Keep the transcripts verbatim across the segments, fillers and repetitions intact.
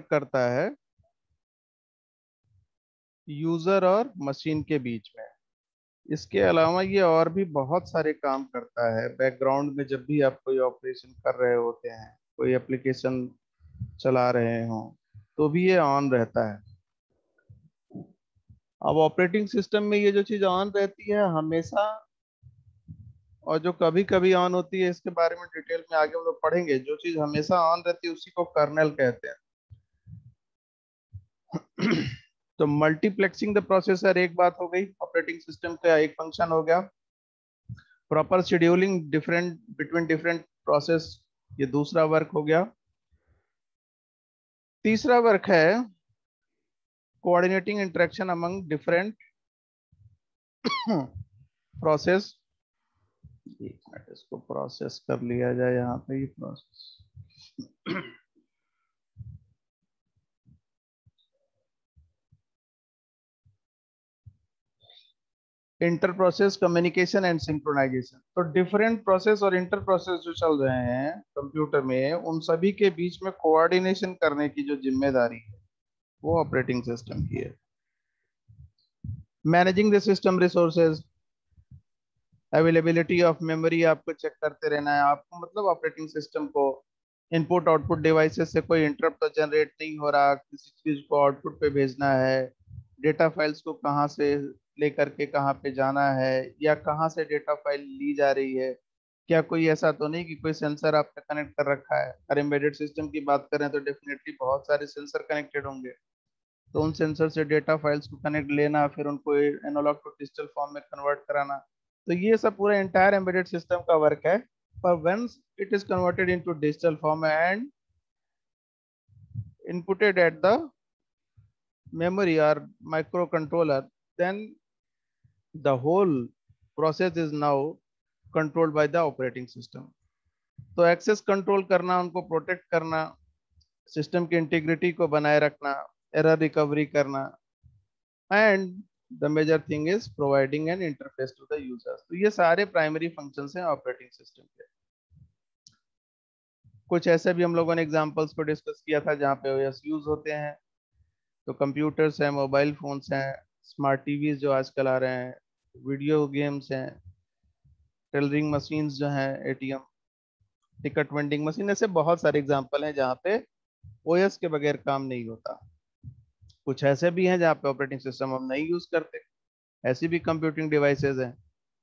Work करता है user और मशीन के बीच में। इसके अलावा ये और भी बहुत सारे काम करता है बैकग्राउंड में। जब भी आप कोई ऑपरेशन कर रहे होते हैं, कोई एप्लीकेशन चला रहे हो, तो भी ये ऑन रहता है। अब ऑपरेटिंग सिस्टम में ये जो चीज ऑन रहती है हमेशा, और जो कभी कभी ऑन होती है, इसके बारे में डिटेल में आगे हम लोग पढ़ेंगे। जो चीज हमेशा ऑन रहती है उसी को कर्नेल कहते हैं। तो मल्टीप्लेक्सिंग द प्रोसेसर एक बात हो गई, ऑपरेटिंग सिस्टम का एक फंक्शन हो गया। Proper scheduling different between different process, ये दूसरा वर्क हो गया। तीसरा वर्क है coordinating interaction among different process. एक मिनट, इसको प्रोसेस कर लिया जाए यहाँ पे, ये process. Inter process communication and synchronization. तो डिफरेंट प्रोसेस और इंटर प्रोसेस जो चल रहे हैं कंप्यूटर में, उन सभी के बीच में कोऑर्डिनेशन करने की जो जिम्मेदारी है वो ऑपरेटिंग सिस्टम की है। Managing the system resources, availability of memory आपको चेक करते रहना है। आपको मतलब ऑपरेटिंग सिस्टम को इनपुट आउटपुट डिवाइसेस से कोई इंटरप्ट तो जनरेट नहीं हो रहा, किसी चीज को आउटपुट पे भेजना है, डेटा फाइल्स को कहाँ से लेकर के कहाँ पे जाना है, या कहाँ से डेटा फाइल ली जा रही है। क्या कोई ऐसा तो नहीं कि कोई सेंसर आपने कनेक्ट कर रखा है? अगर एम्बेडेड सिस्टम की बात करें तो डेफिनेटली बहुत सारे सेंसर कनेक्टेड होंगे। तो उन सेंसर से डेटा फाइल्स को कनेक्ट लेना, फिर उनको एनालॉग टू डिजिटल फॉर्म में कन्वर्ट कराना, तो ये सब पूरा एंटायर एम्बेडेड सिस्टम का वर्क है। पर once it is converted into digital form and inputted at the memory or microcontroller, then the whole process is now controlled by the operating system. तो एक्सेस कंट्रोल करना, उनको protect करना, system की integrity को बनाए रखना, एरर रिकवरी करना, and the major thing is providing an interface to the users. तो ये सारे प्राइमरी फंक्शंस हैं ऑपरेटिंग सिस्टम के। कुछ ऐसे भी हम लोगों ने एग्जांपल्स को डिस्कस किया था जहाँ पे ओएस यूज होते हैं। तो कंप्यूटर्स हैं, मोबाइल फोन्स हैं, स्मार्ट टीवीज जो आजकल आ रहे हैं, वीडियो गेम्स हैं, टेलरिंग मशीन्स जो हैं, एटीएम, टिकट वेंडिंग मशीन, ऐसे बहुत सारे एग्जांपल हैं जहाँ पे ओएस के बगैर काम नहीं होता। कुछ ऐसे भी हैं जहाँ पे ऑपरेटिंग सिस्टम हम नहीं यूज करते, ऐसी भी कंप्यूटिंग डिवाइसेज हैं।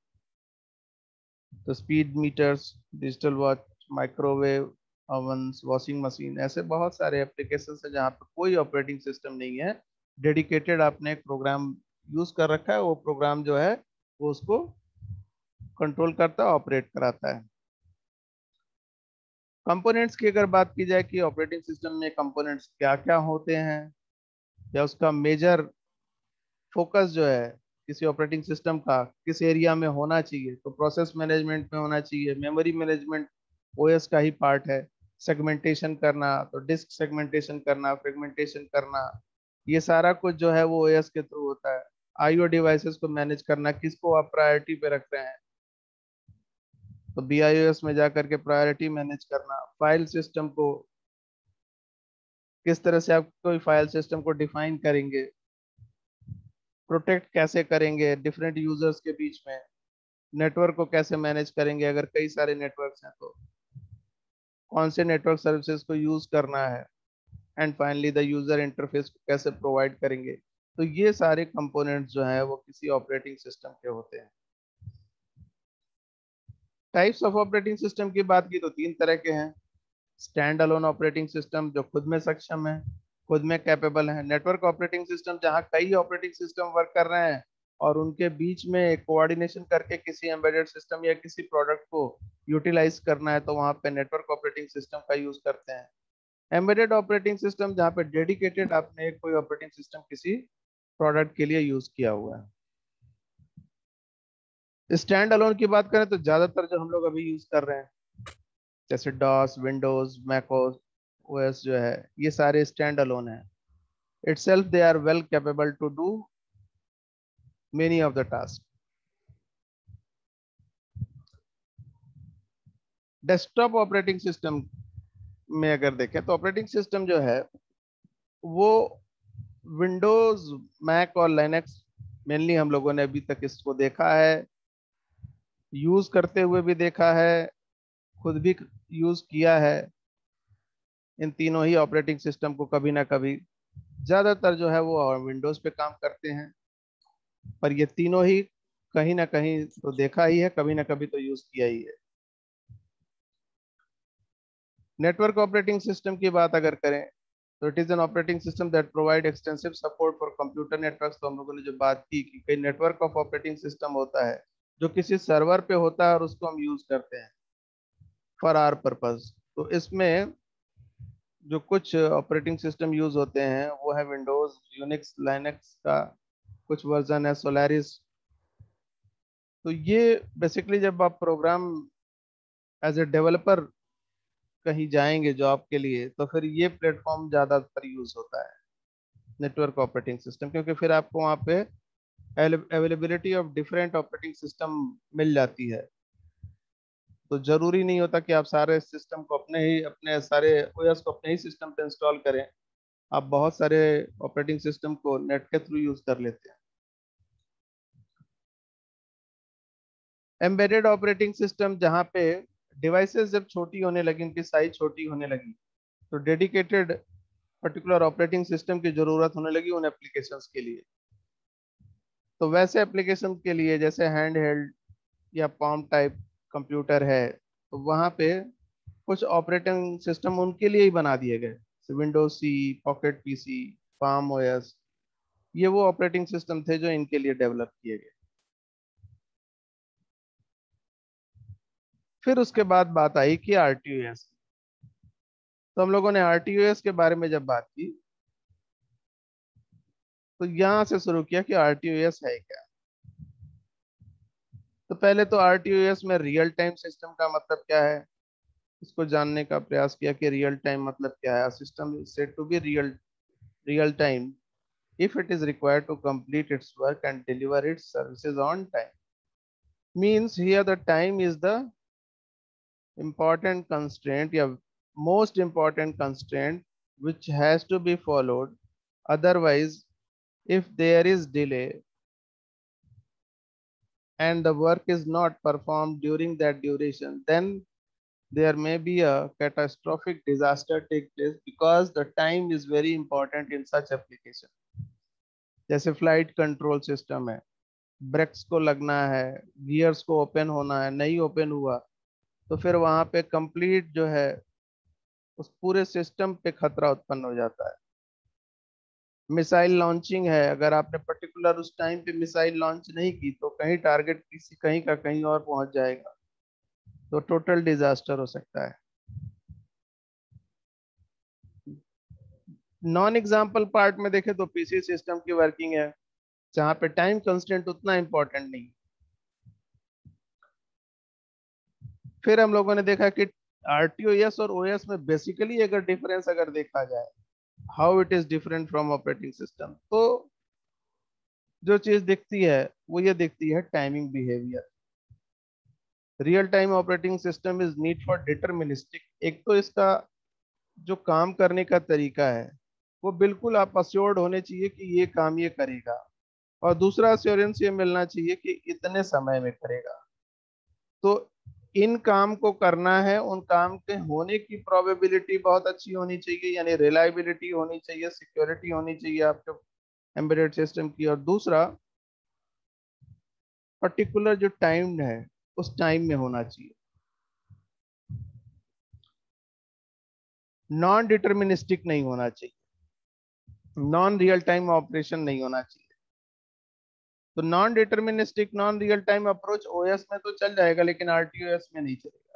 तो speed meters, digital watch, microwave ovens, washing machine, ऐसे बहुत सारे एप्लीकेशन है जहाँ पे कोई ऑपरेटिंग सिस्टम नहीं है। डेडिकेटेड आपने एक प्रोग्राम यूज कर रखा है, वो प्रोग्राम जो है वो उसको कंट्रोल करता है, ऑपरेट कराता है। कंपोनेंट्स की अगर बात की जाए कि ऑपरेटिंग सिस्टम में कंपोनेंट्स क्या क्या होते हैं, या उसका मेजर फोकस जो है किसी ऑपरेटिंग सिस्टम का किस एरिया में होना चाहिए, तो प्रोसेस मैनेजमेंट में होना चाहिए। मेमोरी मैनेजमेंट ओएस का ही पार्ट है। सेगमेंटेशन करना, तो डिस्क सेगमेंटेशन करना, फ्रेगमेंटेशन करना, ये सारा कुछ जो है वो ओएस के थ्रू होता है। आईओ डिवाइसेस को मैनेज करना, किसको आप प्रायोरिटी पे रख रहे हैं, तो बीआईओएस में जाकर के प्रायोरिटी मैनेज करना। फाइल सिस्टम को किस तरह से आप कोई फाइल सिस्टम को डिफाइन करेंगे, प्रोटेक्ट कैसे करेंगे डिफरेंट यूजर्स के बीच में, नेटवर्क को कैसे मैनेज करेंगे अगर कई सारे नेटवर्क्स हैं तो कौन से नेटवर्क सर्विसेज को यूज करना है, and finally the user interface को कैसे प्रोवाइड करेंगे। तो ये सारे कंपोनेंट्स जो हैं वो किसी ऑपरेटिंग सिस्टम के होते हैं। टाइप्स ऑफ ऑपरेटिंग सिस्टम की बात की तो तीन तरह के हैं। स्टैंड अलोन ऑपरेटिंग सिस्टम जो खुद में सक्षम है, खुद में कैपेबल है। नेटवर्क ऑपरेटिंग सिस्टम जहां कई ऑपरेटिंग सिस्टम वर्क कर रहे हैं और उनके बीच में कोऑर्डिनेशन करके किसी एम्बेडेड सिस्टम या किसी प्रोडक्ट को यूटिलाइज करना है, तो वहां पे नेटवर्क ऑपरेटिंग सिस्टम का यूज करते हैं। एम्बेडेड ऑपरेटिंग सिस्टम जहाँ पे डेडिकेटेड आपने कोई ऑपरेटिंग सिस्टम किसी प्रोडक्ट के लिए यूज किया हुआ है। स्टैंड अलोन की बात करें तो ज्यादातर जो हम लोग अभी यूज कर रहे हैं, जैसे डॉस, विंडोज, मैकोस ओएस जो है, ये सारे स्टैंड अलोन है। itself they are well capable to do many of the tasks. Desktop operating system में अगर देखें तो ऑपरेटिंग सिस्टम जो है वो विंडोज, मैक और लिनक्स मेनली हम लोगों ने अभी तक इसको देखा है, यूज करते हुए भी देखा है, खुद भी यूज किया है। इन तीनों ही ऑपरेटिंग सिस्टम को कभी ना कभी, ज्यादातर जो है वो विंडोज पे काम करते हैं, पर ये तीनों ही कहीं ना कहीं तो देखा ही है, कभी ना कभी तो यूज किया ही है। नेटवर्क ऑपरेटिंग सिस्टम की बात अगर करें तो it is an operating system that provide extensive support for computer networks. तो हम लोगों ने जो बात की कि कई नेटवर्क ऑफ ऑपरेटिंग सिस्टम होता है जो किसी सर्वर पे होता है और उसको हम यूज करते हैं फॉर आवर पर्पस। तो इसमें जो कुछ ऑपरेटिंग सिस्टम यूज होते हैं वो है विंडोज, यूनिक्स, लाइनक्स का कुछ वर्जन है, सोलारिस। तो ये बेसिकली जब आप प्रोग्राम एज ए डेवलपर कहीं जाएंगे जॉब के लिए तो फिर ये प्लेटफॉर्म ज्यादातर यूज होता है, नेटवर्क ऑपरेटिंग सिस्टम, क्योंकि फिर आपको वहाँ पे availability of different operating system मिल जाती है। तो जरूरी नहीं होता कि आप सारे सिस्टम को अपने ही अपने सारे ओएस को अपने ही सिस्टम पे इंस्टॉल करें, आप बहुत सारे ऑपरेटिंग सिस्टम को नेट के थ्रू यूज कर लेते हैं। एम्बेडेड ऑपरेटिंग सिस्टम, जहाँ पे डिवाइसेस जब छोटी होने लगी, उनकी साइज छोटी होने लगी, तो डेडिकेटेड पर्टिकुलर ऑपरेटिंग सिस्टम की जरूरत होने लगी उन एप्लीकेशंस के लिए। तो वैसे एप्लीकेशन के लिए जैसे हैंड हेल्ड या पॉम टाइप कंप्यूटर है, तो वहाँ पे कुछ ऑपरेटिंग सिस्टम उनके लिए ही बना दिए गए, Windows CE, Pocket PC, Palm OS. ये वो ऑपरेटिंग सिस्टम थे जो इनके लिए डेवलप किए गए। फिर उसके बाद बात आई कि आरटीओएस। तो हम लोगों ने आरटीओएस के बारे में जब बात की तो यहाँ से शुरू किया कि आरटीओएस है क्या। तो पहले तो आरटीओएस में रियल टाइम सिस्टम का मतलब क्या है, इसको जानने का प्रयास किया कि रियल टाइम मतलब क्या है। System is said to be real real time if it is required to complete its work and deliver its services on time. Means here the time is the important constraint, yeah, most important constraint which has to be followed. Otherwise, if there is delay and the work is not performed during that duration, then there may be a catastrophic disaster take place, because the time is very important in such application. जैसे flight control system है, brakes को लगना है, gears को open होना है, नहीं open हुआ तो फिर वहां पे कंप्लीट जो है उस पूरे सिस्टम पे खतरा उत्पन्न हो जाता है। मिसाइल लॉन्चिंग है, अगर आपने पर्टिकुलर उस टाइम पे मिसाइल लॉन्च नहीं की तो कहीं टारगेट किसी कहीं का कहीं और पहुंच जाएगा, तो टोटल डिजास्टर हो सकता है। नॉन एग्जाम्पल पार्ट में देखें तो पीसी सिस्टम की वर्किंग है, जहाँ पे टाइम कंस्टेंट उतना इंपॉर्टेंट नहीं। फिर हम लोगों ने देखा कि आरटीओएस और ओएस में बेसिकली अगर डिफरेंस अगर देखा जाए, how it is different from operating system, तो जो चीज दिखती है वो ये दिखती है timing behaviour. Real time operating system is need for deterministic. एक तो इसका जो काम करने का तरीका है वो बिल्कुल आप अश्योर्ड होने चाहिए कि ये काम ये करेगा, और दूसरा अश्योरेंस ये मिलना चाहिए कि इतने समय में करेगा। तो इन काम को करना है, उन काम के होने की प्रोबेबिलिटी बहुत अच्छी होनी चाहिए, यानी रिलायबिलिटी होनी चाहिए, सिक्योरिटी होनी चाहिए आपके एम्बेडेड सिस्टम की। और दूसरा पर्टिकुलर जो टाइम है उस टाइम में होना चाहिए। नॉन डिटर्मिनिस्टिक नहीं होना चाहिए, नॉन रियल टाइम ऑपरेशन नहीं होना चाहिए। तो non deterministic non real time approach OS में तो चल जाएगा, लेकिन आरटीओएस में नहीं चलेगा।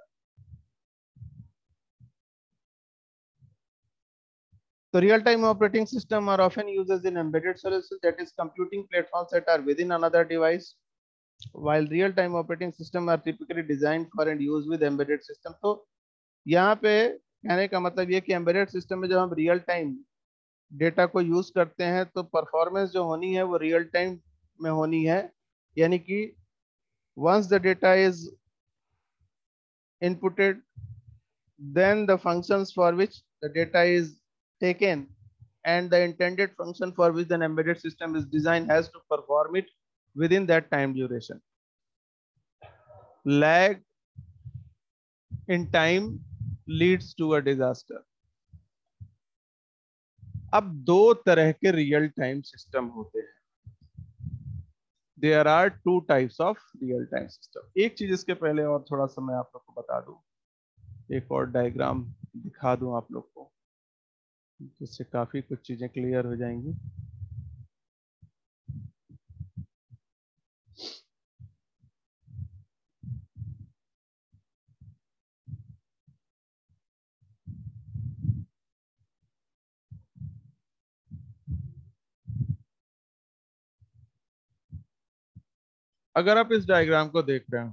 So real-time operating system are often used in embedded solutions, that is computing platforms that are within another device, while real-time operating system are typically designed for and used with embedded system. तो यहाँ पे कहने का मतलब ये कि embedded system में जब हम real time डेटा को यूज करते हैं तो परफॉर्मेंस जो होनी है वो रियल टाइम में होनी है, यानी कि once the data is inputted, then the functions for which the data is taken and the intended function for which an embedded system is designed has to perform it within that time duration. Lag in time leads to a disaster. अब दो तरह के real time system होते हैं. There are two types of real time system. एक चीज इसके पहले और थोड़ा सा मैं आप लोग को बता दूं, एक और डायग्राम दिखा दूं आप लोग को, जिससे काफी कुछ चीजें क्लियर हो जाएंगी. अगर आप इस डायग्राम को देख रहे हो,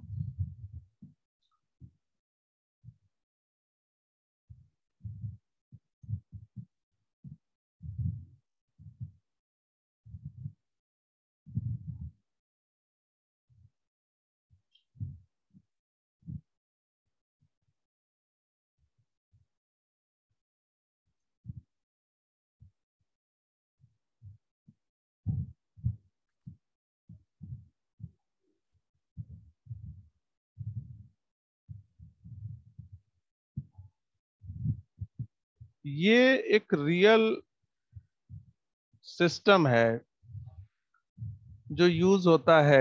ये एक रियल सिस्टम है जो यूज होता है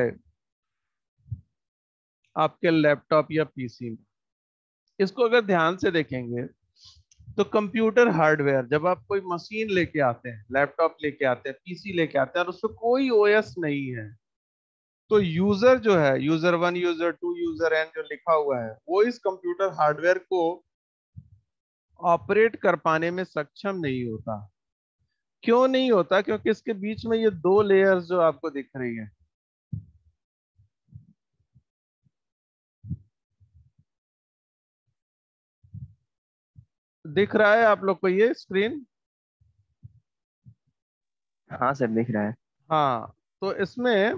आपके लैपटॉप या पीसी में. इसको अगर ध्यान से देखेंगे तो कंप्यूटर हार्डवेयर, जब आप कोई मशीन लेके आते हैं, लैपटॉप लेके आते हैं, पीसी लेके आते हैं और उसमें कोई ओएस नहीं है, तो यूजर जो है, user one, user two, user N जो लिखा हुआ है, वो इस कंप्यूटर हार्डवेयर को ऑपरेट कर पाने में सक्षम नहीं होता. क्यों नहीं होता? क्योंकि इसके बीच में ये दो लेयर्स जो आपको दिख रही है, दिख रहा है आप लोग को ये स्क्रीन? हाँ सर दिख रहा है. हाँ, तो इसमें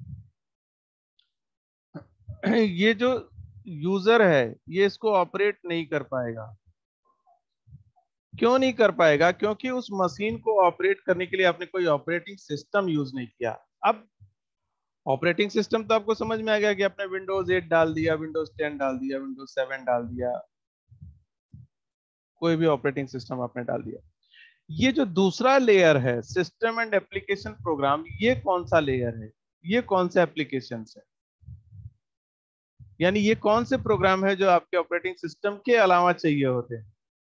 ये जो यूजर है ये इसको ऑपरेट नहीं कर पाएगा. क्यों नहीं कर पाएगा? क्योंकि उस मशीन को ऑपरेट करने के लिए आपने कोई ऑपरेटिंग सिस्टम यूज नहीं किया. अब ऑपरेटिंग सिस्टम तो आपको समझ में आ गया कि आपने विंडोज एट डाल दिया, विंडोज टेन डाल दिया, विंडोज सेवन डाल दिया, कोई भी ऑपरेटिंग सिस्टम आपने डाल दिया. ये जो दूसरा लेयर है, सिस्टम एंड एप्लीकेशन प्रोग्राम, ये कौन सा लेयर है? ये कौन से एप्लीकेशन है? यानी ये कौन से प्रोग्राम है जो आपके ऑपरेटिंग सिस्टम के अलावा चाहिए होते हैं?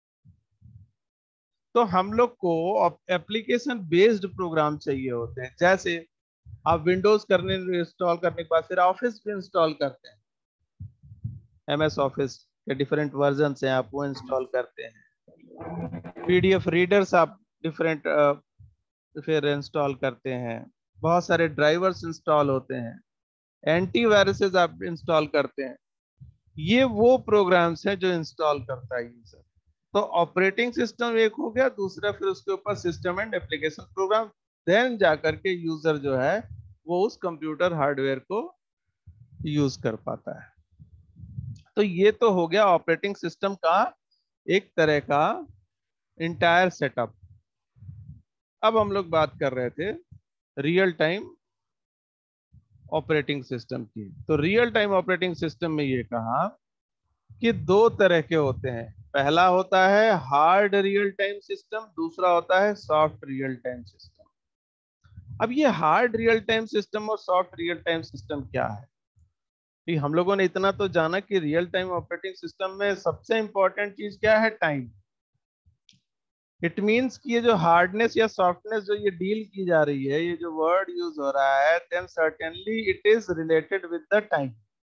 तो हम लोग को एप्लीकेशन बेस्ड प्रोग्राम चाहिए होते हैं. जैसे आप विंडोज करने इंस्टॉल करने के बाद फिर ऑफिस भी इंस्टॉल करते हैं, एमएस ऑफिस के डिफरेंट वर्जन हैं, आप वो इंस्टॉल करते हैं. पीडीएफ रीडर्स आप डिफरेंट फिर इंस्टॉल करते हैं. बहुत सारे ड्राइवर्स इंस्टॉल होते हैं, एंटीवायरसेस आप इंस्टॉल करते हैं. ये वो प्रोग्राम्स हैं जो इंस्टॉल करता है यूजर. तो ऑपरेटिंग सिस्टम एक हो गया, दूसरा फिर उसके ऊपर system and application program, then जाकर के यूजर जो है वो उस कंप्यूटर हार्डवेयर को यूज कर पाता है. तो ये तो हो गया ऑपरेटिंग सिस्टम का एक तरह का इंटायर सेटअप. अब हम लोग बात कर रहे थे रियल टाइम ऑपरेटिंग सिस्टम की. तो रियल टाइम ऑपरेटिंग सिस्टम में ये कहा कि दो तरह के होते हैं. पहला होता है हार्ड रियल टाइम सिस्टम, दूसरा होता है सॉफ्ट रियल टाइम सिस्टम. अब ये हार्ड रियल टाइम सिस्टम और सॉफ्ट रियल टाइम सिस्टम क्या है? कि हम लोगों ने इतना तो जाना कि रियल टाइम ऑपरेटिंग सिस्टम में सबसे इंपॉर्टेंट चीज क्या है? टाइम. इट मींस कि ये जो हार्डनेस या सॉफ्टनेस जो ये डील की जा रही है, ये जो वर्ड यूज हो रहा है, then certainly it is related with the time.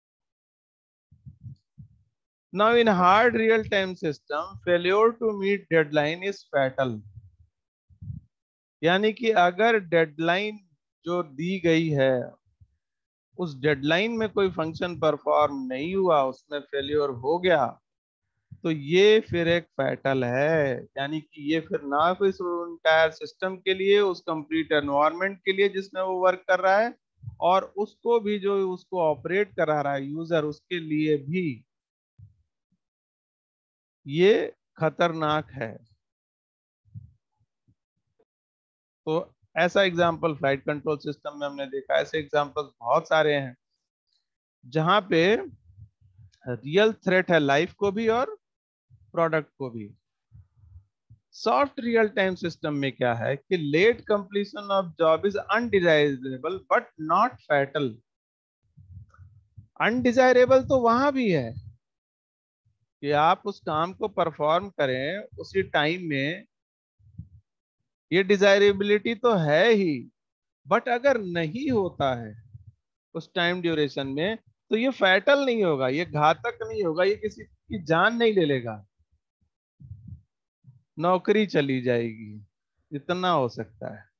Now in hard real time system, failure to meet deadline is fatal. यानी कि अगर डेडलाइन जो दी गई है, उस डेडलाइन में कोई फंक्शन परफॉर्म नहीं हुआ, उसमें फेल्योर हो गया, तो ये फिर एक फैटल है. यानी कि ये फिर ना कोई इंटायर सिस्टम के लिए, उस कंप्लीट एनवायरनमेंट के लिए जिसमें वो वर्क कर रहा है, और उसको भी जो उसको ऑपरेट करा रहा है यूजर, उसके लिए भी ये खतरनाक है. तो ऐसा एग्जाम्पल फ्लाइट कंट्रोल सिस्टम में हमने देखा, ऐसे एग्जाम्पल्स बहुत सारे हैं जहां पे रियल थ्रेट है लाइफ को भी और प्रोडक्ट को भी। सॉफ्ट रियल टाइम सिस्टम में क्या है कि late completion of job is undesirable but not fatal. Undesirable तो वहां भी है कि आप उस काम को परफॉर्म करें उसी टाइम में, ये डिजायरेबिलिटी तो है ही, बट अगर नहीं होता है उस टाइम ड्यूरेशन में तो ये फैटल नहीं होगा, ये घातक नहीं होगा, ये किसी की जान नहीं ले लेगा, नौकरी चली जाएगी, इतना हो सकता है।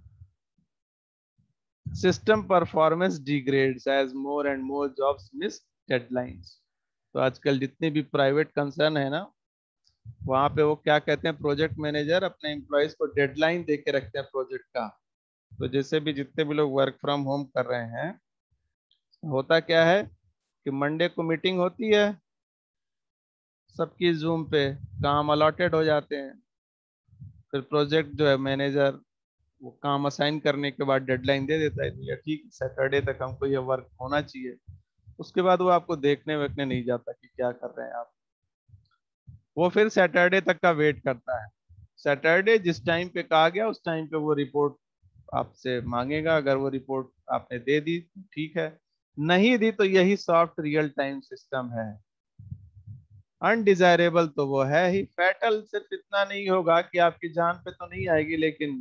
System performance degrades as more and more jobs miss deadlines. तो आजकल जितने भी प्राइवेट कंसर्न है ना, वहां पे वो क्या कहते हैं, प्रोजेक्ट मैनेजर अपने एम्प्लॉयज को डेडलाइन दे के रखते हैं प्रोजेक्ट का। तो जैसे भी जितने भी लोग वर्क फ्रॉम होम कर रहे हैं, होता क्या है कि मंडे को मीटिंग होती है सबकी जूम पे, काम अलॉटेड हो जाते हैं, फिर प्रोजेक्ट जो है मैनेजर वो काम असाइन करने के बाद डेडलाइन दे देता है, भैया ठीक सैटरडे तक हमको ये वर्क होना चाहिए। उसके बाद वो आपको देखने वेखने नहीं जाता कि क्या कर रहे हैं आप, वो फिर सैटरडे तक का वेट करता है। सैटरडे जिस टाइम पे कहा गया उस टाइम पे वो रिपोर्ट आपसे मांगेगा, अगर वो रिपोर्ट आपने दे दी तो ठीक है, नहीं दी तो यही सॉफ्ट रियल टाइम सिस्टम है। अनडिजायरेबल तो वो है ही, फैटल सिर्फ इतना नहीं होगा कि आपकी जान पे तो नहीं आएगी, लेकिन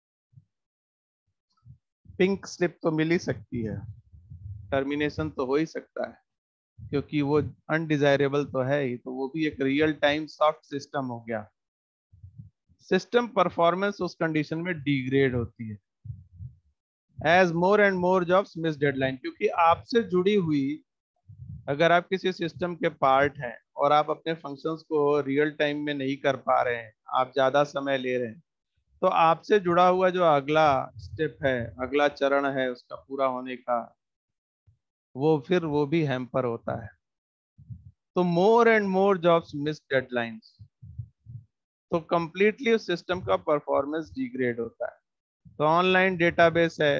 पिंक स्लिप तो मिल ही सकती है, टर्मिनेशन तो हो ही सकता है, क्योंकि वो अनडिजायरेबल तो है ही, तो वो भी एक रियल टाइम सॉफ्ट सिस्टम हो गया। सिस्टम परफॉर्मेंस उस कंडीशन में डिग्रेड होती है as more and more jobs miss deadline, क्योंकि आपसे जुड़ी हुई, अगर आप किसी सिस्टम के पार्ट हैं और आप अपने फंक्शंस को रियल टाइम में नहीं कर पा रहे हैं, आप ज्यादा समय ले रहे हैं, तो आपसे जुड़ा हुआ जो अगला स्टेप है, अगला चरण है उसका पूरा होने का, वो फिर वो भी हैम्पर होता है। तो more and more jobs miss deadlines, तो कंप्लीटली उस सिस्टम का परफॉर्मेंस डिग्रेड होता है। तो ऑनलाइन डेटाबेस है,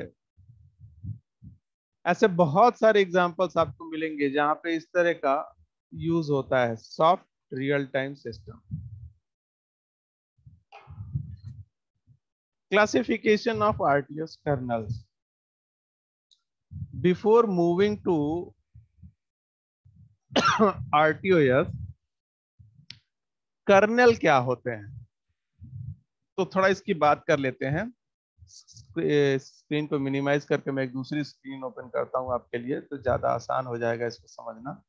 ऐसे बहुत सारे एग्जांपल्स आपको मिलेंगे जहां पे इस तरह का यूज होता है soft real time system. Classification of RTOS kernels, before moving to RTOS, kernel क्या होते हैं, तो थोड़ा इसकी बात कर लेते हैं। स्क्रीन को मिनिमाइज करके मैं एक दूसरी स्क्रीन ओपन करता हूं आपके लिए, तो ज्यादा आसान हो जाएगा इसको समझना।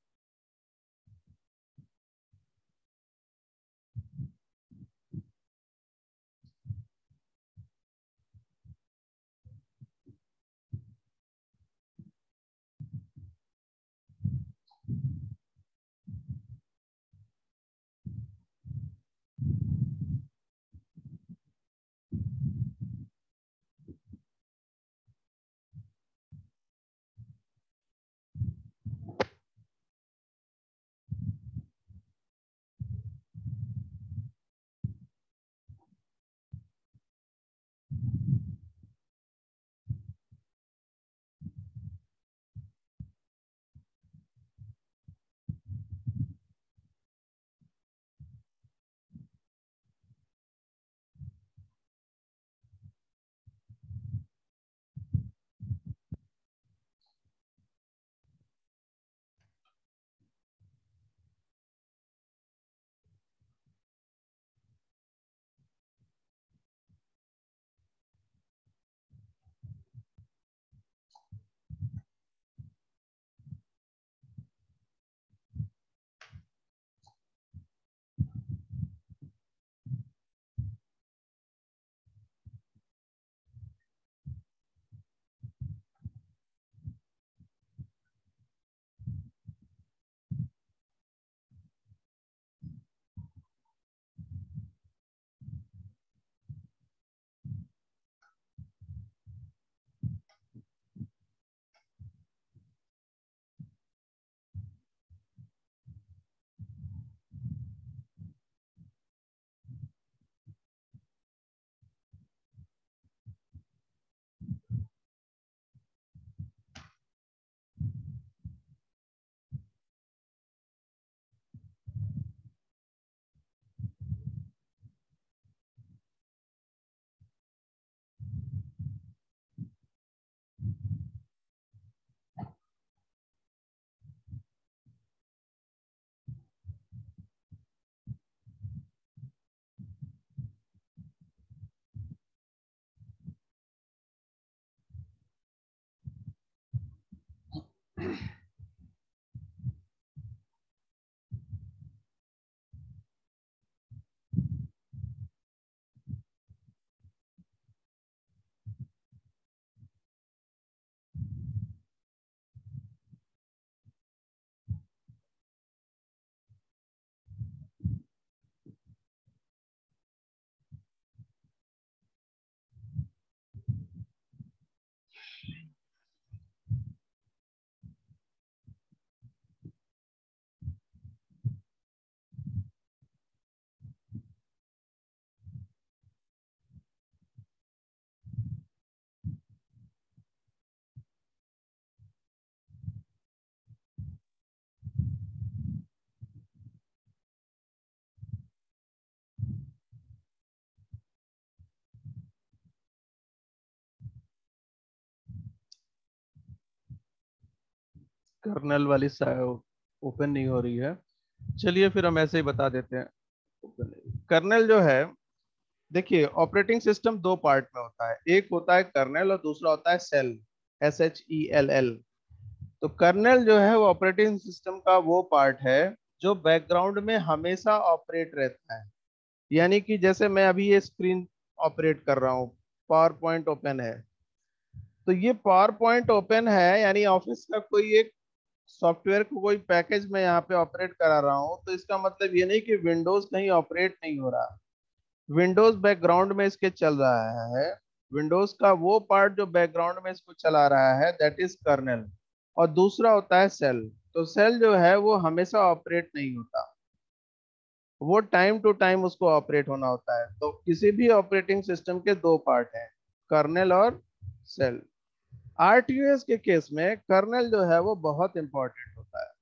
कर्नल वाली ओपन नहीं हो रही है। चलिए फिर हम ऐसे ही बता देते हैं। कर्नल जो है, देखिए ऑपरेटिंग सिस्टम दो पार्ट में होता है, एक होता है कर्नल और दूसरा होता है shell, S H E L L. तो कर्नल जो है वो ऑपरेटिंग सिस्टम का वो पार्ट है जो बैकग्राउंड में हमेशा ऑपरेट रहता है। यानी कि जैसे मैं अभी ये स्क्रीन ऑपरेट कर रहा हूँ, पावर पॉइंट ओपन है, तो ये पावर पॉइंट ओपन है यानी ऑफिस का कोई एक सॉफ्टवेयर को कोई पैकेज में यहाँ पे ऑपरेट करा रहा हूँ, तो इसका मतलब ये नहीं कि विंडोज कहीं ऑपरेट नहीं हो रहा। विंडोज बैकग्राउंड में इसके चल रहा है। विंडोज का वो पार्ट जो बैकग्राउंड में इसको चला रहा है दैट इज कर्नेल। और दूसरा होता है सेल। तो सेल जो है वो हमेशा ऑपरेट नहीं होता, वो टाइम टू टाइम उसको ऑपरेट होना होता है। तो किसी भी ऑपरेटिंग सिस्टम के दो पार्ट हैं, कर्नेल और सेल। आरटीयूएस के केस में कर्नेल जो है वो बहुत इंपॉर्टेंट होता है।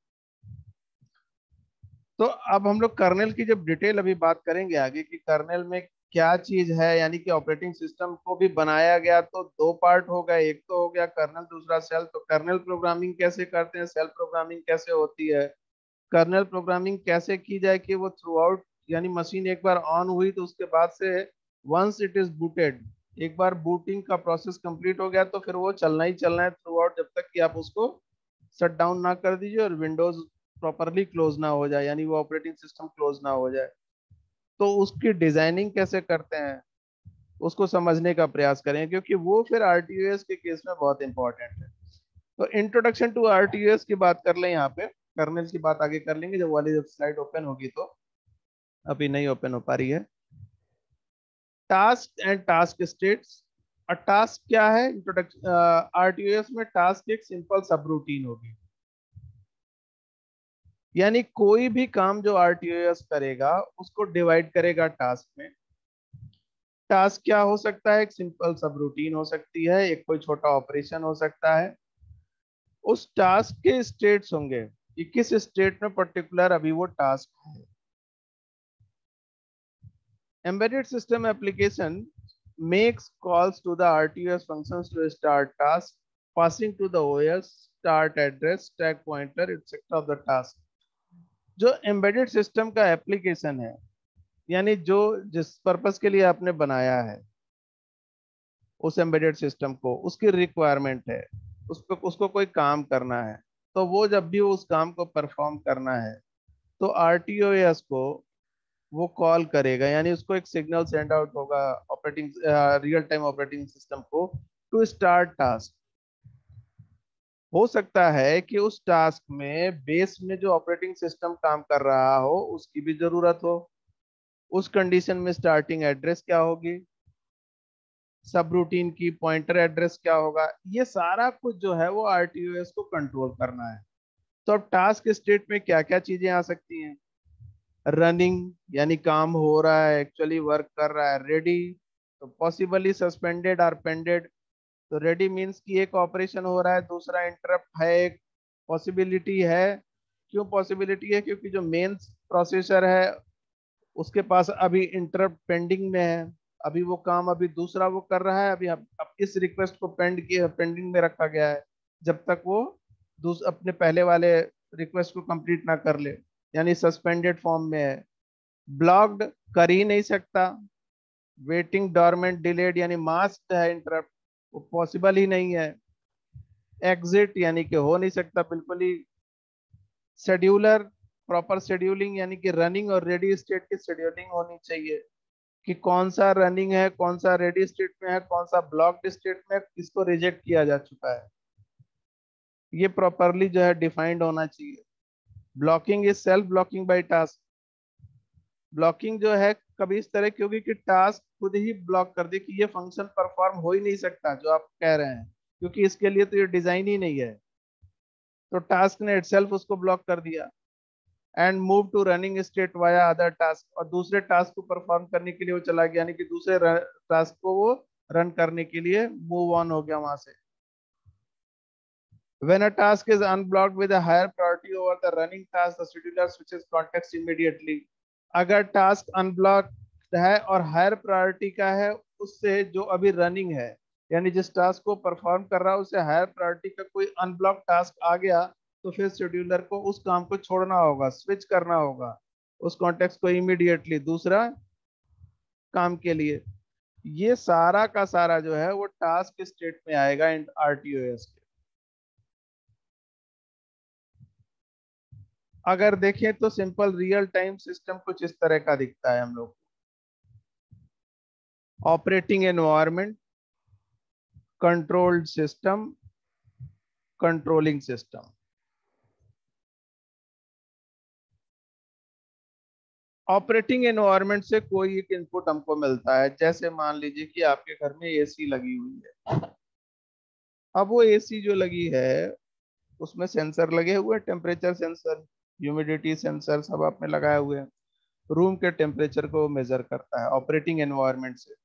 तो अब हम लोग कर्नेल की जब डिटेल अभी बात करेंगे आगे कि कर्नेल में क्या चीज है, यानी कि ऑपरेटिंग सिस्टम को भी बनाया गया तो दो पार्ट हो गए, एक तो हो गया कर्नेल, दूसरा सेल। तो कर्नेल प्रोग्रामिंग कैसे करते हैं, सेल प्रोग्रामिंग कैसे होती है, कर्नेल प्रोग्रामिंग कैसे की जाए कि वो थ्रू आउट, यानी मशीन एक बार ऑन हुई तो उसके बाद से वंस इट इज बूटेड, एक बार बूटिंग का प्रोसेस कंप्लीट हो गया तो फिर वो चलना ही चलना है थ्रू आउट, जब तक कि आप उसको शट डाउन ना कर दीजिए और विंडोज प्रॉपरली क्लोज ना हो जाए, यानी वो ऑपरेटिंग सिस्टम क्लोज ना हो जाए। तो उसकी डिजाइनिंग कैसे करते हैं उसको समझने का प्रयास करें, क्योंकि वो फिर आरटीयूएस के केस में बहुत इंपॉर्टेंट है। तो इंट्रोडक्शन टू आरटीयूएस की बात कर लें यहाँ पे, कर्नेल की बात आगे कर लेंगे जब वाली जब स्लाइड ओपन होगी, तो अभी नहीं ओपन हो पा रही है। Task and task states. और टास्क क्या है, इंट्रोडक्शन आरटीयूएस में टास्क एक सिंपल सब रूटीन होगी, यानी कोई भी काम जो आरटीओएस करेगा उसको डिवाइड करेगा टास्क में। टास्क क्या हो सकता है, एक सिंपल सब रूटीन हो सकती है, एक कोई छोटा ऑपरेशन हो सकता है। उस टास्क के स्टेट्स होंगे कि किस स्टेट में पर्टिकुलर अभी वो टास्क है। Embedded system application makes calls to the R T O S functions to start task, passing to the O S start address, stack pointer, et cetera of the task। जो embedded system का application है, यानी जो जिस purpose के लिए आपने बनाया है उस एम्बेडेड सिस्टम को, उसकी रिक्वायरमेंट है, उसको उसको कोई काम करना है, तो वो जब भी उस काम को परफॉर्म करना है तो आरटीओएस को वो कॉल करेगा, यानी उसको एक सिग्नल सेंड आउट होगा operating real time operating system को टू स्टार्ट टास्क। हो सकता है कि उस टास्क में बेस में जो ऑपरेटिंग सिस्टम काम कर रहा हो उसकी भी जरूरत हो। उस कंडीशन में स्टार्टिंग एड्रेस क्या होगी, सब रूटीन की पॉइंटर एड्रेस क्या होगा, ये सारा कुछ जो है वो आरटीओएस को कंट्रोल करना है। तो अब टास्क स्टेट में क्या क्या चीजें आ सकती हैं, रनिंग यानी काम हो रहा है, एक्चुअली वर्क कर रहा है। रेडी, तो पॉसिबली सस्पेंडेड और पेंडेड। तो रेडी मीन्स कि एक ऑपरेशन हो रहा है, दूसरा इंटरप्ट है, एक पॉसिबिलिटी है। क्यों पॉसिबिलिटी है, क्योंकि जो मेन प्रोसेसर है उसके पास अभी इंटरप्ट पेंडिंग में है, अभी वो काम अभी दूसरा वो कर रहा है, अभी अब, अब इस रिक्वेस्ट को पेंड किया पेंडिंग में रखा गया है जब तक वो दूस अपने पहले वाले रिक्वेस्ट को कंप्लीट ना कर ले, यानी सस्पेंडेड फॉर्म में है। ब्लॉक्ड, कर ही नहीं सकता। वेटिंग, डॉर्मेंट, डिलेड यानी मास्क है इंटरप्ट, वो पॉसिबल ही नहीं है। एग्जिट यानी कि हो नहीं सकता बिल्कुल ही। शेड्यूलर, प्रॉपर शेड्यूलिंग यानी कि रनिंग और रेडी स्टेट की शेड्यूलिंग होनी चाहिए कि कौन सा रनिंग है, कौन सा रेडी स्टेट में है, कौन सा ब्लॉक्ड स्टेट में, किसको रिजेक्ट किया जा चुका है, ये प्रॉपरली जो है डिफाइंड होना चाहिए। Blocking is self blocking by task. Blocking जो है कभी इस तरह की होगी कि टास्क खुद ही ब्लॉक कर दे कि ये फंक्शन परफॉर्म हो ही नहीं सकता जो आप कह रहे हैं, क्योंकि इसके लिए तो ये डिजाइन ही नहीं है। तो टास्क ने इटसेल्फ उसको ब्लॉक कर दिया and move to running state via other task, और दूसरे टास्क को परफॉर्म करने के लिए वो चला गया, यानी कि दूसरे टास्क को वो रन करने के लिए मूव ऑन हो गया वहां से। When a task is unblocked with a higher priority over the running task, the scheduler switches context immediately। अगर टास्क अनब्लॉक्ड है और हायर प्रायोरिटी का है उससे जो अभी रनिंग है, यानी जिस टास्क को परफॉर्म कर रहा है उससे हायर प्रायोरिटी का कोई अनब्लॉक टास्क आ गया, तो फिर शेड्यूलर को उस काम को छोड़ना होगा, स्विच करना होगा उस कॉन्टेक्स्ट को इमीडिएटली दूसरा काम के लिए। ये सारा का सारा जो है वो टास्क स्टेट में आएगा इन आरटीओएस के। अगर देखें तो सिंपल रियल टाइम सिस्टम कुछ इस तरह का दिखता है हम लोग। Operating environment, controlled system, controlling system. Operating environment से कोई एक इनपुट हमको मिलता है, जैसे मान लीजिए कि आपके घर में एसी लगी हुई है। अब वो एसी जो लगी है उसमें सेंसर लगे हुए हैं, टेम्परेचर सेंसर, ह्यूमिडिटी सेंसर सब आपने लगाए हुए हैं। रूम के टेम्परेचर को मेजर करता है ऑपरेटिंग एनवायरनमेंट से।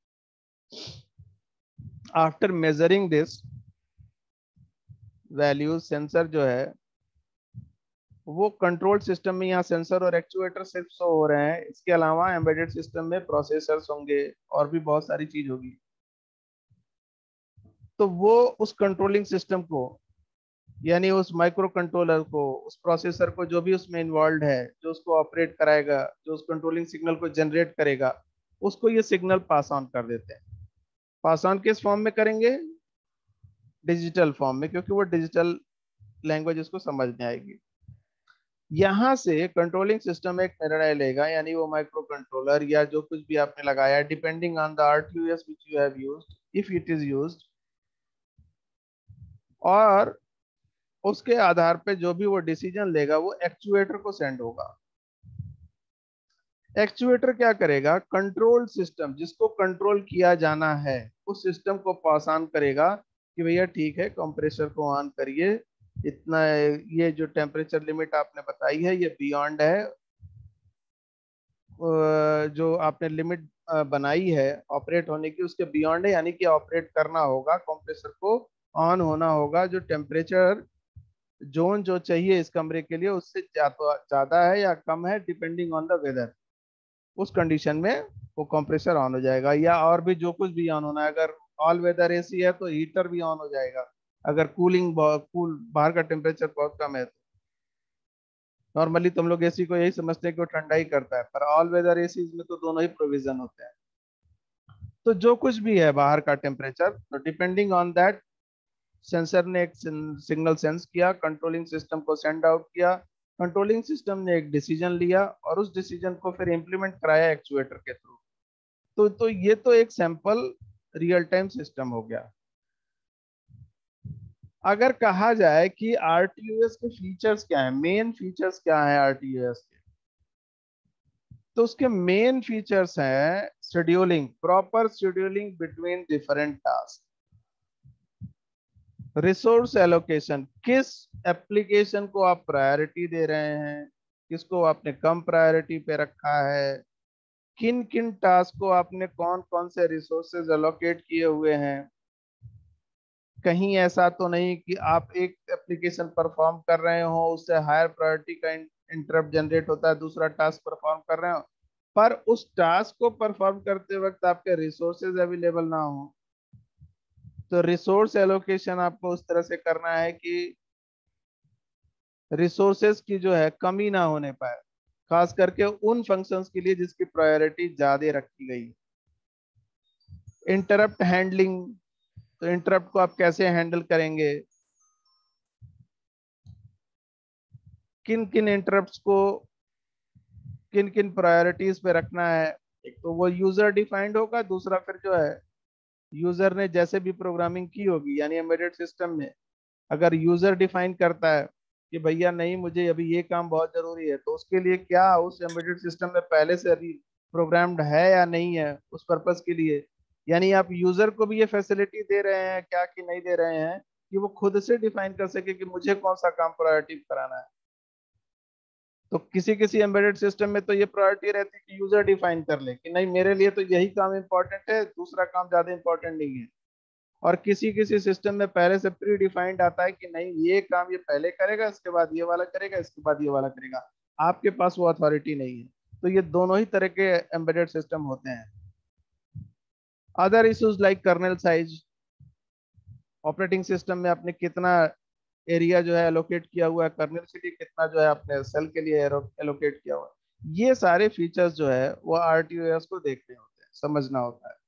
After measuring this value, sensor जो है वो कंट्रोल सिस्टम में, यहाँ सेंसर और एक्चुएटर सिर्फ शो हो रहे हैं। इसके अलावा एम्बेडेड सिस्टम में प्रोसेसर्स होंगे और भी बहुत सारी चीज होगी। तो वो उस कंट्रोलिंग सिस्टम को, यानी उस माइक्रो कंट्रोलर को, उस प्रोसेसर को, जो भी उसमें इन्वॉल्व है, जो उसको ऑपरेट कराएगा, जो उस कंट्रोलिंग सिग्नल को जनरेट करेगा, उसको ये सिग्नल पास ऑन कर देते हैं। पास ऑन किस फॉर्म में करेंगे? डिजिटल फॉर्म में, क्योंकि वो डिजिटल लैंग्वेज उसको समझ में आएगी। यहां से कंट्रोलिंग सिस्टम एक निर्णय लेगा, यानी वो माइक्रो कंट्रोलर या जो कुछ भी आपने लगाया, depending on the RTUS which you have used, if it is used, और उसके आधार पे जो भी वो डिसीजन लेगा वो एक्चुएटर को सेंड होगा। एक्चुएटर क्या करेगा? कंट्रोल सिस्टम, जिसको कंट्रोल किया जाना है, उस सिस्टम को पास ऑन करेगा कि भैया ठीक है, कंप्रेसर को ऑन करिए, इतना ये जो टेम्परेचर लिमिट आपने बताई है ये बियॉन्ड है, जो आपने लिमिट बनाई है ऑपरेट होने की उसके बियॉन्ड है, यानी कि ऑपरेट करना होगा, कंप्रेसर को ऑन होना होगा। जो टेम्परेचर जोन जो चाहिए इस कमरे के लिए उससे ज्यादा है या कम है, डिपेंडिंग ऑन द वेदर, उस कंडीशन में वो कंप्रेसर ऑन हो जाएगा। या और भी जो कुछ भी ऑन होना है, अगर ऑल वेदर एसी है तो हीटर भी ऑन हो जाएगा। अगर कूलिंग कूल बाहर का टेम्परेचर बहुत कम है तो नॉर्मली तुम लोग एसी को यही समझते हैं कि वो ठंडा ही करता है, पर ऑल वेदर एसी में तो दोनों ही प्रोविजन होते हैं। तो जो कुछ भी है बाहर का टेम्परेचर, तो डिपेंडिंग ऑन दैट सेंसर ने एक सिग्नल सेंस किया, कंट्रोलिंग सिस्टम को सेंड आउट किया, कंट्रोलिंग सिस्टम ने एक डिसीजन लिया और उस डिसीजन को फिर इंप्लीमेंट कराया एक्चुएटर के थ्रू। तो तो ये तो एक सैंपल रियल टाइम सिस्टम हो गया। अगर कहा जाए कि आरटीयूएस के फीचर्स क्या है, मेन फीचर्स क्या है आरटीयूएस के, तो उसके मेन फीचर्स हैं scheduling, proper scheduling between different task, resource allocation, किस एप्लीकेशन को आप प्रायोरिटी दे रहे हैं, किसको आपने कम प्रायोरिटी पे रखा है, किन किन टास्क को आपने कौन कौन से रिसोर्सेज एलोकेट किए हुए हैं। कहीं ऐसा तो नहीं कि आप एक एप्लीकेशन परफॉर्म कर रहे हो, उससे हायर प्रायोरिटी का इंटरप्ट जनरेट होता है, दूसरा टास्क परफॉर्म कर रहे हो, पर उस टास्क को परफॉर्म करते वक्त आपके रिसोर्सेज अवेलेबल ना हो। तो रिसोर्स एलोकेशन आपको उस तरह से करना है कि रिसोर्सेज की जो है कमी ना होने पाए, खास करके उन फंक्शंस के लिए जिसकी प्रायोरिटी ज्यादा रखी गई। इंटरप्ट हैंडलिंग, तो इंटरप्ट को आप कैसे हैंडल करेंगे, किन किन इंटरप्ट्स को किन किन प्रायोरिटीज पे रखना है। एक तो वो यूजर डिफाइंड होगा, दूसरा फिर जो है यूजर ने जैसे भी प्रोग्रामिंग की होगी, यानी एम्बेडेड सिस्टम में अगर यूजर डिफाइन करता है कि भैया नहीं मुझे अभी ये काम बहुत जरूरी है, तो उसके लिए क्या उस एम्बेडेड सिस्टम में पहले से प्रोग्राम्ड है या नहीं है उस पर्पस के लिए। यानी आप यूजर को भी ये फैसिलिटी दे रहे हैं क्या कि नहीं दे रहे हैं कि वो खुद से डिफाइन कर सके कि मुझे कौन सा काम प्रायोरिटी कराना है। तो किसी किसी एम्बेडेड सिस्टम में तो ये प्रायोरिटी रहती है कि यूजर डिफाइन कर ले कि नहीं मेरे लिए तो यही काम इंपॉर्टेंट है, दूसरा काम ज्यादा इंपॉर्टेंट नहीं है। और किसी किसी सिस्टम में पहले से प्री डिफाइंड आता है कि नहीं ये काम ये पहले करेगा, इसके बाद ये वाला करेगा, इसके बाद ये वाला करेगा। आपके पास वो अथॉरिटी नहीं है। तो ये दोनों ही तरह के एम्बेडेड सिस्टम होते हैं। Other issues like kernel size, operating system में आपने कितना एरिया जो है एलोकेट किया हुआ है, कर्नल के लिए कितना जो है अपने सेल के लिए एलोकेट किया हुआ है। ये सारे फीचर्स जो है वो आरटीओएस को देखने होते हैं, समझना होता है।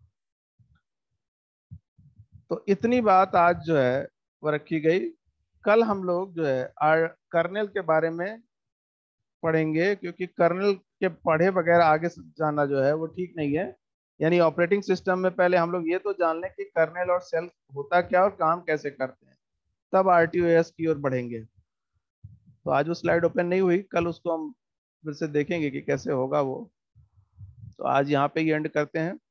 तो इतनी बात आज जो है वो रखी गई। कल हम लोग जो है आर कर्नल के बारे में पढ़ेंगे, क्योंकि कर्नल के पढ़े बगैर आगे जाना जो है वो ठीक नहीं है। यानी ऑपरेटिंग सिस्टम में पहले हम लोग ये तो जान लें कि कर्नल और सेल होता क्या और काम कैसे करते हैं, तब आरटीओएस की ओर बढ़ेंगे। तो आज वो स्लाइड ओपन नहीं हुई, कल उसको हम फिर से देखेंगे कि कैसे होगा वो। तो आज यहाँ पे ही एंड करते हैं।